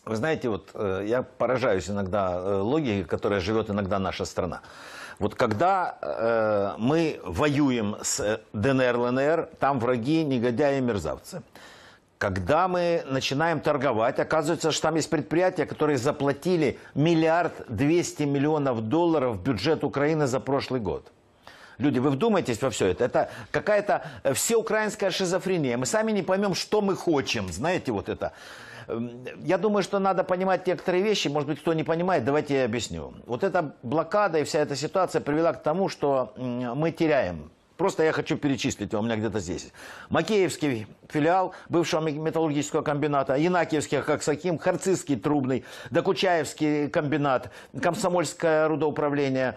Вы знаете, вот я поражаюсь иногда логике, которая живет иногда наша страна. Вот когда мы воюем с ДНР, ЛНР, там враги, негодяи, мерзавцы. Когда мы начинаем торговать, оказывается, что там есть предприятия, которые заплатили $1 200 000 000 в бюджет Украины за прошлый год. Люди, вы вдумайтесь во все это. Это какая-то всеукраинская шизофрения. Мы сами не поймем, что мы хотим. Знаете, вот это. Я думаю, что надо понимать некоторые вещи. Может быть, кто не понимает, давайте я объясню. Вот эта блокада и вся эта ситуация привела к тому, что мы теряем. Просто я хочу перечислить, у меня где-то здесь. Макеевский филиал бывшего металлургического комбината, Янакиевский Коксахим, Харцизский трубный, Докучаевский комбинат, Комсомольское рудоуправление.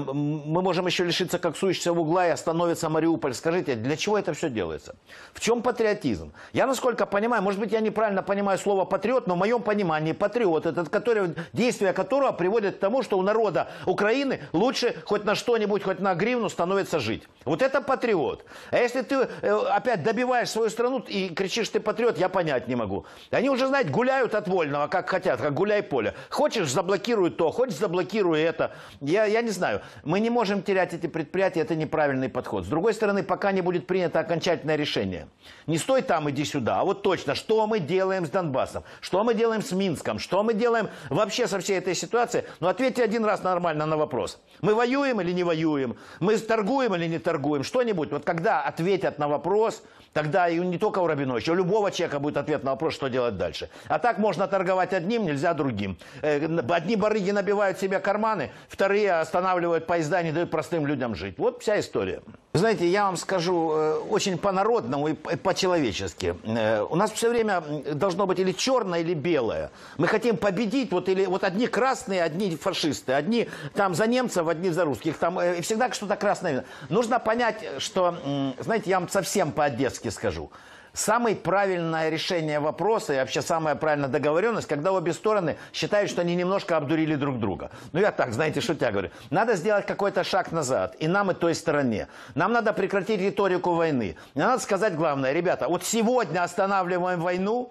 Мы можем еще лишиться коксующегося угла и остановится Мариуполь. Скажите, для чего это все делается? В чем патриотизм? Я, насколько понимаю, может быть, я неправильно понимаю слово патриот, но в моем понимании патриот, это действие которого приводит к тому, что у народа Украины лучше хоть на что-нибудь, хоть на гривну становится жить. Вот это патриот. А если ты опять добиваешь свою страну и кричишь, ты патриот, я понять не могу. Они уже, знаете, гуляют от вольного, как хотят, как гуляй поле. Хочешь, заблокируй то, хочешь, заблокируй это. Я не знаю. Мы не можем терять эти предприятия, это неправильный подход. С другой стороны, пока не будет принято окончательное решение. Не стой там, иди сюда, а вот точно, что мы делаем с Донбассом, что мы делаем с Минском, что мы делаем вообще со всей этой ситуацией. Ну, ответьте один раз нормально на вопрос. Мы воюем или не воюем? Мы торгуем или не торгуем? Что-нибудь. Вот когда ответят на вопрос, тогда и не только у Рабиновича, у любого человека будет ответ на вопрос, что делать дальше. А так можно торговать одним, нельзя другим. Одни барыги набивают себе карманы, вторые останавливают поезда, не дают простым людям жить. Вот вся история. Знаете, я вам скажу очень по-народному и по-человечески. У нас все время должно быть или черное, или белое. Мы хотим победить, вот, или, вот одни красные, одни фашисты, одни там за немцев, одни за русских. Там всегда что-то красное. Нужно понять, что, знаете, я вам совсем по-одесски скажу. Самое правильное решение вопроса и вообще самая правильная договоренность, когда обе стороны считают, что они немножко обдурили друг друга. Ну, я так, знаете, шутя говорю. Надо сделать какой-то шаг назад. И нам, и той стороне. Нам надо прекратить риторику войны. Надо сказать главное, ребята, вот сегодня останавливаем войну.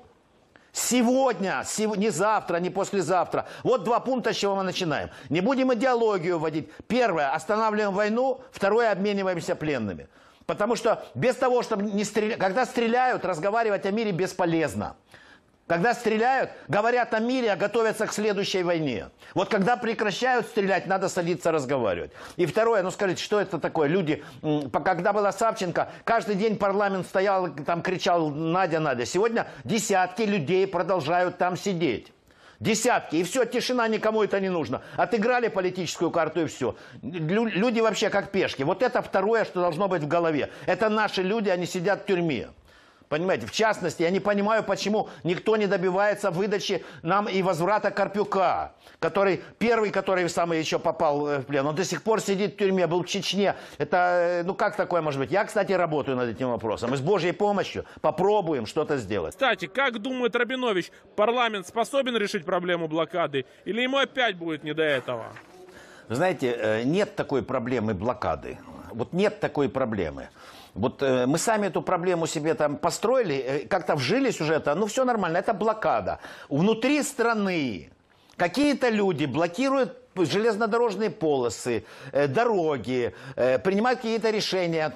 Сегодня, не завтра, не послезавтра. Вот 2 пункта, с чего мы начинаем. Не будем идеологию вводить. Первое, останавливаем войну. Второе, обмениваемся пленными. Потому что без того, чтобы не стрелять, когда стреляют, разговаривать о мире бесполезно. Когда стреляют, говорят о мире, а готовятся к следующей войне. Вот когда прекращают стрелять, надо садиться разговаривать. И второе, ну скажите, что это такое? Люди, когда была Савченко, каждый день парламент стоял, там кричал «Надя, Надя». Сегодня десятки людей продолжают там сидеть. Десятки. И все, тишина, никому это не нужно. Отыграли политическую карту и все. Люди вообще как пешки. Вот это второе, что должно быть в голове. Это наши люди, они сидят в тюрьме. Понимаете, в частности, я не понимаю, почему никто не добивается выдачи нам и возврата Карпюка, который первый, который самый еще попал в плен. Он до сих пор сидит в тюрьме, был в Чечне. Это, ну как такое может быть? Я, кстати, работаю над этим вопросом. И с Божьей помощью попробуем что-то сделать. Кстати, как думает Рабинович, парламент способен решить проблему блокады? Или ему опять будет не до этого? Вы знаете, нет такой проблемы блокады. Вот нет такой проблемы. Вот мы сами эту проблему себе там построили, как-то вжились уже это, ну все нормально, это блокада. Внутри страны какие-то люди блокируют железнодорожные полосы, дороги, принимают какие-то решения.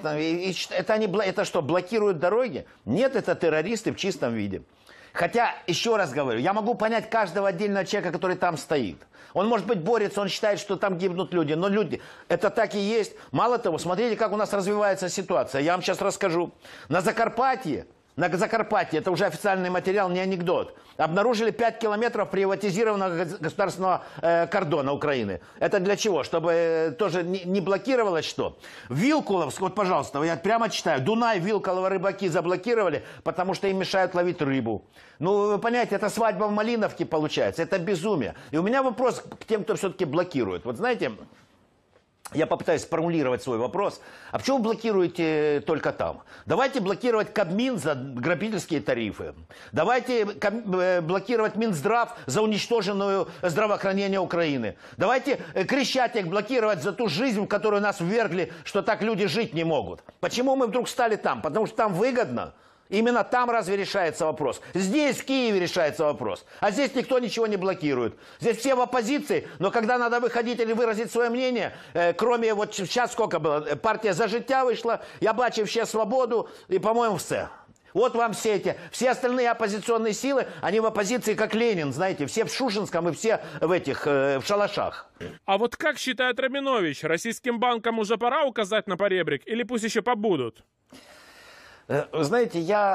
Это что, блокируют дороги? Нет, это террористы в чистом виде. Хотя, еще раз говорю, я могу понять каждого отдельного человека, который там стоит. Он, может быть, борется, он считает, что там гибнут люди. Но люди, это так и есть. Мало того, смотрите, как у нас развивается ситуация. Я вам сейчас расскажу. На Закарпатье, это уже официальный материал, не анекдот, обнаружили 5 километров приватизированного государственного кордона Украины. Это для чего? Чтобы тоже не блокировалось что? Вилкуловск, вот, пожалуйста, я прямо читаю. Дунай, Вилколово, рыбаки заблокировали, потому что им мешают ловить рыбу. Ну, вы понимаете, это свадьба в Малиновке получается. Это безумие. И у меня вопрос к тем, кто все-таки блокирует. Вот знаете, я попытаюсь сформулировать свой вопрос. А почему вы блокируете только там? Давайте блокировать Кабмин за грабительские тарифы. Давайте блокировать Минздрав за уничтоженное здравоохранение Украины. Давайте Крещатик блокировать за ту жизнь, в которую нас ввергли, что так люди жить не могут. Почему мы вдруг стали там? Потому что там выгодно. Именно там разве решается вопрос? Здесь, в Киеве, решается вопрос. А здесь никто ничего не блокирует. Здесь все в оппозиции, но когда надо выходить или выразить свое мнение, кроме вот сейчас сколько было, партия «За життя» вышла, «Я бачив ще свободу» и, по-моему, все. Вот вам все остальные оппозиционные силы, они в оппозиции, как Ленин, знаете, все в Шушинском и все в шалашах. А вот как считает Рабинович, российским банкам уже пора указать на поребрик или пусть еще побудут? Вы знаете,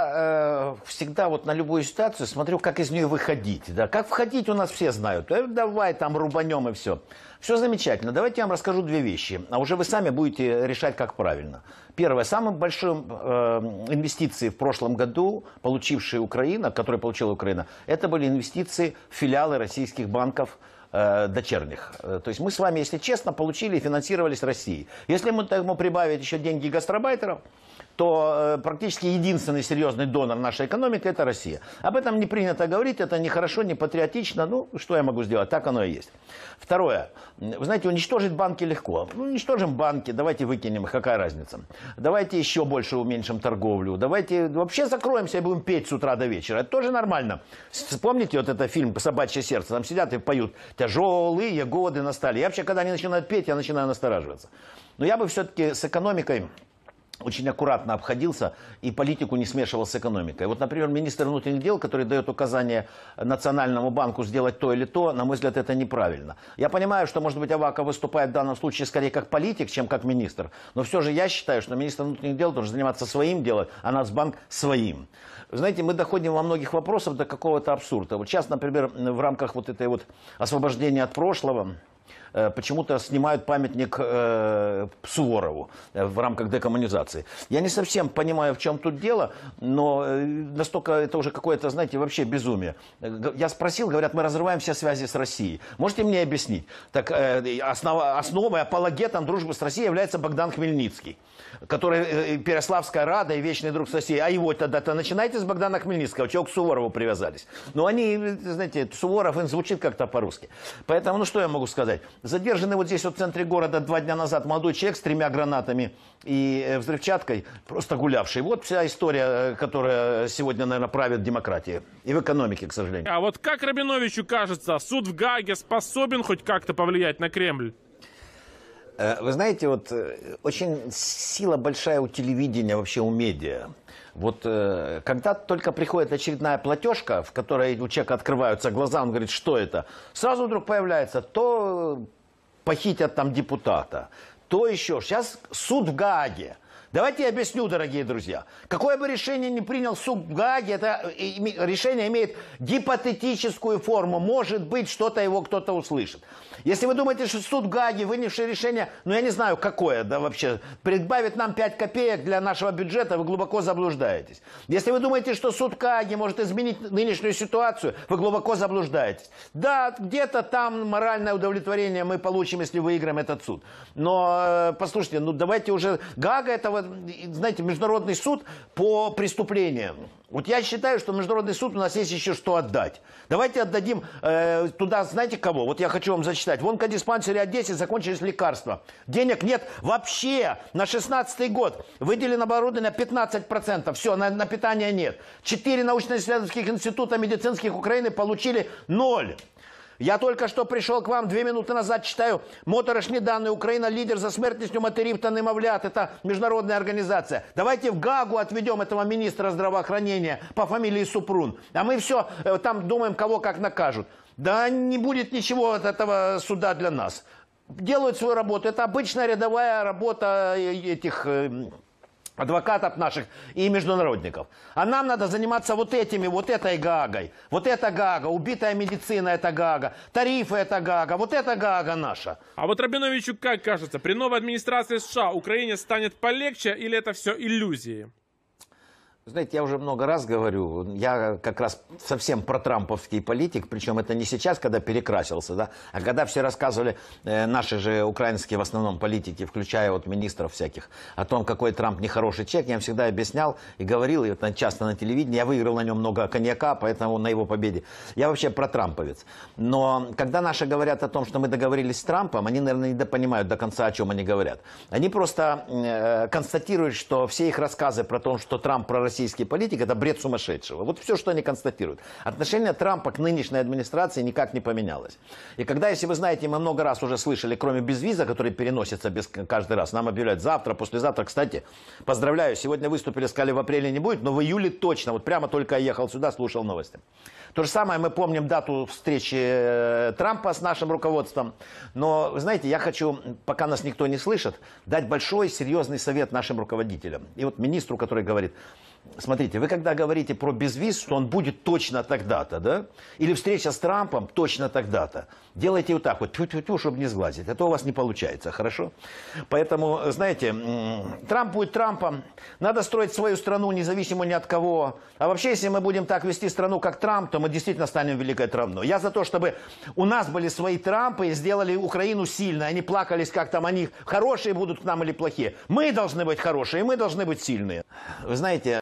я всегда вот на любую ситуацию смотрю, как из нее выходить. Да? Как входить у нас все знают. Давай там рубанем и все. Все замечательно. Давайте я вам расскажу две вещи. А уже вы сами будете решать, как правильно. Первое. Самым большим инвестиции в прошлом году, которые получила Украина, это были инвестиции в филиалы российских банков дочерних. То есть мы с вами, если честно, получили и финансировались Россией. Если мы этому прибавить еще деньги гастарбайтеров, то практически единственный серьезный донор нашей экономики – это Россия. Об этом не принято говорить, это не хорошо, не патриотично. Ну, что я могу сделать? Так оно и есть. Второе. Вы знаете, уничтожить банки легко. Ну, уничтожим банки, давайте выкинем их, какая разница. Давайте еще больше уменьшим торговлю. Давайте вообще закроемся и будем петь с утра до вечера. Это тоже нормально. Вспомните вот этот фильм «Собачье сердце». Там сидят и поют «Тяжелые годы настали». Я вообще, когда они начинают петь, я начинаю настораживаться. Но я бы все-таки с экономикой очень аккуратно обходился и политику не смешивал с экономикой. Вот, например, министр внутренних дел, который дает указание Национальному банку сделать то или то, на мой взгляд, это неправильно. Я понимаю, что, может быть, Аваков выступает в данном случае скорее как политик, чем как министр. Но все же я считаю, что министр внутренних дел должен заниматься своим делом, а Нацбанк своим. Вы знаете, мы доходим во многих вопросах до какого-то абсурда. Вот сейчас, например, в рамках вот этой вот освобождения от прошлого, почему-то снимают памятник Суворову в рамках декоммунизации. Я не совсем понимаю, в чем тут дело, но настолько это уже какое-то, знаете, вообще безумие. Я спросил, говорят, мы разрываем все связи с Россией. Можете мне объяснить? Так основой, апологетом дружбы с Россией является Богдан Хмельницкий, который Переславская Рада и вечный друг с Россией. А его тогда-то начинайте с Богдана Хмельницкого, чего к Суворову привязались. Но они, знаете, Суворов, он звучит как-то по-русски. Поэтому, ну что я могу сказать? Задержанный вот здесь вот в центре города 2 дня назад молодой человек с 3 гранатами и взрывчаткой, просто гулявший. Вот вся история, которая сегодня, наверное, правит демократией. И в экономике, к сожалению. А вот как Рабиновичу кажется, суд в Гааге способен хоть как-то повлиять на Кремль? Вы знаете, вот очень сила большая у телевидения, вообще у медиа. Вот когда только приходит очередная платежка, в которой у человека открываются глаза, он говорит, что это? Сразу вдруг появляется, то похитят там депутата, то еще. Сейчас суд в Гааге. Давайте я объясню, дорогие друзья. Какое бы решение ни принял суд в Гааге, это решение имеет гипотетическую форму. Может быть, что-то его кто-то услышит. Если вы думаете, что суд в Гааге, вынесший решение, ну я не знаю, какое, да вообще, прибавит нам 5 копеек для нашего бюджета, вы глубоко заблуждаетесь. Если вы думаете, что суд в Гааге может изменить нынешнюю ситуацию, вы глубоко заблуждаетесь. Да, где-то там моральное удовлетворение мы получим, если выиграем этот суд. Но, послушайте, ну давайте уже... Гаага это, знаете, международный суд по преступлениям. Вот я считаю, что международный суд у нас есть еще что отдать. Давайте отдадим туда, знаете кого? Вот я хочу вам зачитать. В онкодиспансере Одессе закончились лекарства. Денег нет вообще. На 16-й год выделено оборудование 15%. Все, на питание нет. 4 научно-исследовательских института медицинских Украины получили 0. Я только что пришел к вам 2 минуты назад, читаю моторошні данные. Украина лидер за смертностью матерів та немовлят. Это международная организация. Давайте в Гаагу отведем этого министра здравоохранения по фамилии Супрун. А мы все там думаем, кого как накажут. Да не будет ничего от этого суда для нас. Делают свою работу. Это обычная рядовая работа этих... адвокатов наших и международников. А нам надо заниматься вот этой Гаагой. Вот эта Гаага, убитая медицина это Гаага, тарифы это Гаага, вот эта Гаага наша. А вот Рабиновичу как кажется, при новой администрации США Украине станет полегче или это все иллюзии? Знаете, я уже много раз говорю, я как раз совсем протрамповский политик, причем это не сейчас, когда перекрасился, да, а когда все рассказывали, наши же украинские в основном политики, включая вот министров всяких, о том, какой Трамп нехороший человек, я им всегда объяснял и говорил, и это часто на телевидении, я выиграл на нем много коньяка, поэтому на его победе. Я вообще протрамповец. Но когда наши говорят о том, что мы договорились с Трампом, они, наверное, не понимают до конца, о чем они говорят. Они просто констатируют, что все их рассказы про то, что Трамп пророссийский, российский политик, это бред сумасшедшего. Вот все, что они констатируют. Отношение Трампа к нынешней администрации никак не поменялось. И когда, если вы знаете, мы много раз уже слышали, кроме безвиза, который переносится каждый раз, нам объявляют завтра, послезавтра. Кстати, поздравляю, сегодня выступили, сказали, в апреле не будет, но в июле точно. Вот прямо только я ехал сюда, слушал новости. То же самое, мы помним дату встречи Трампа с нашим руководством. Но, вы знаете, я хочу, пока нас никто не слышит, дать большой серьезный совет нашим руководителям. И вот министру, который говорит, смотрите, вы когда говорите про безвиз, что он будет точно тогда-то, да? Или встреча с Трампом точно тогда-то. Делайте вот так вот, тю-тю-тю, чтобы не сглазить. А то у вас не получается, хорошо? Поэтому, знаете, Трамп будет Трампом. Надо строить свою страну, независимо ни от кого. А вообще, если мы будем так вести страну, как Трамп, то мы действительно станем великой страной. Я за то, чтобы у нас были свои Трампы и сделали Украину сильной. Они плакались, как там они хорошие будут к нам или плохие. Мы должны быть хорошие, мы должны быть сильные. Вы знаете,